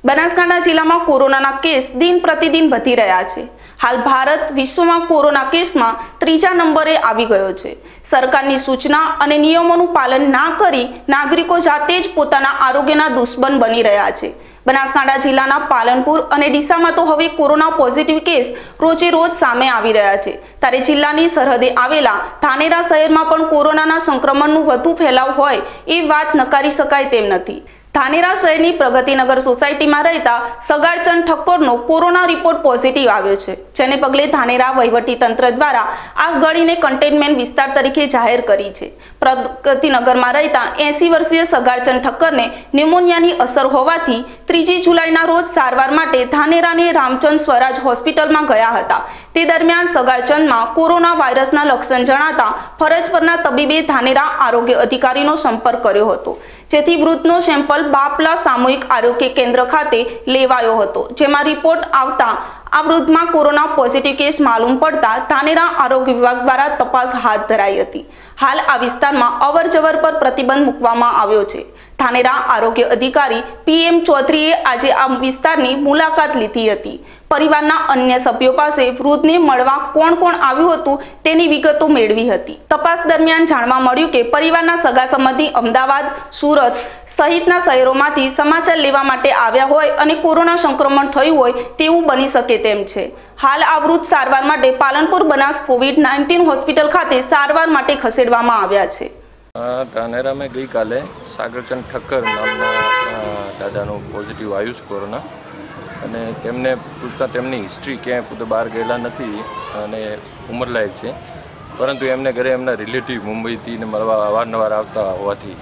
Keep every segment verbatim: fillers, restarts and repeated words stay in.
બનાસકાંઠા જિલ્લામાં કોરોનાના કેસ દિન પ્રતિદિન વધી રહ્યા છે। હાલ ભારત વિશ્વમાં કોરોના કેસમાં ત્રીજા નંબરે આવી ગયો છે। સરકારની સૂચના અને નિયમોનું પાલન ના કરી નાગરિકો જાતે જ પોતાના આરોગ્યના દુશ્મન બની રહ્યા છે। બનાસકાંઠા જિલ્લાના પાલનપુર અને ડીસામાં તો હવે કોરોના પોઝિટિવ કેસ રોજે રોજ સામે આવી રહ્યા છે। ત્યારે જિલ્લાની સરહદે આવેલા ધાનેરા શહેરમાં પણ કોરોનાના સંક્રમણનું વધુ ફેલાવ હોય એ વાત નકારી શકાય તેમ નથી। ધાનેરા શહેરની પ્રગતિનગર સોસાયટીમાં રહેતા સગાડચંદ ઠક્કરનો કોરોના રિપોર્ટ પોઝિટિવ આવ્યો છે, જેને પગલે ધાનેરા વહીવટી તંત્ર દ્વારા આ ગળીને કન્ટેનમેન્ટ વિસ્તાર તરીકે જાહેર કરી છે। પ્રગતિનગરમાં રહેતા એંસી વર્ષીય સગાડચંદ ઠક્કરને ન્યુમોનિયાની અસર હોવાથી ત્રીજી જુલાઈના રોજ સારવાર માટે ધાનેરાની રામચંદ સ્વરાજ હોસ્પિટલમાં ગયા હતા। તે દરમિયાન સગાડચંદમાં કોરોના વાયરસના લક્ષણ જણાતા ફરજ પરના તબીબે ધાનેરા આરોગ્ય અધિકારીનો સંપર્ક કર્યો હતો, જેથી વૃદ્ધનો સેમ્પલ બાપલા સામૂહિક આરોગ્ય કેન્દ્ર ખાતે લેવાયો હતો, જેમાં રિપોર્ટ આવતા આ વૃદ્ધમાં કોરોના પોઝિટિવ કેસ માલુમ પડતા ધાનેરા આરોગ્ય વિભાગ દ્વારા તપાસ હાથ ધરાઈ હતી। હાલ આ વિસ્તારમાં અવર જવર પર પ્રતિબંધ મૂકવામાં આવ્યો છે। ધાનેરા આરોગ્ય અધિકારી પી એમ ચૌધરીએ આજે આ વિસ્તારની મુલાકાત લીધી હતી। પરિવારના અન્ય સભ્યો પાસે વૃદ્ધને મળવા કોણ કોણ આવ્યું હતું તેની વિગતો મેળવી હતી। તપાસ દરમિયાન જાણવા મળ્યું કે પરિવારના સગા સંબંધી અમદાવાદ, સુરત સહિતના શહેરોમાંથી સમાચાર લેવા માટે આવ્યા હોય અને કોરોના સંક્રમણ થયું હોય તેવું બની શકે તેમ છે। હાલ આ વૃદ્ધ સારવાર માટે Palanpur Banas covid nineteen hospital ખાતે સારવાર માટે ખસેડવામાં આવ્યા છે। ધાનેરામાં ગઈકાલે સાગરચંદ ઠક્કર નામના દાદાનું પોઝિટિવ આવ્યું છે કોરોના, અને તેમને પૂછતા તેમની હિસ્ટ્રી ક્યાંય પોતે બહાર ગયેલા નથી અને ઉંમરલાયક છે, પરંતુ એમને ઘરે એમના રિલેટિવ મુંબઈથી ને મળવા અવારનવાર આવતા હોવાથી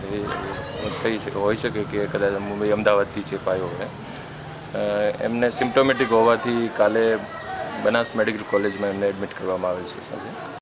થઈ હોઈ શકે કે કદાચ મુંબઈ અમદાવાદથી ચેપાયો હોય। એમને સિમ્પ્ટોમેટિક હોવાથી કાલે બનાસ મેડિકલ કોલેજમાં એમને એડમિટ કરવામાં આવે છે।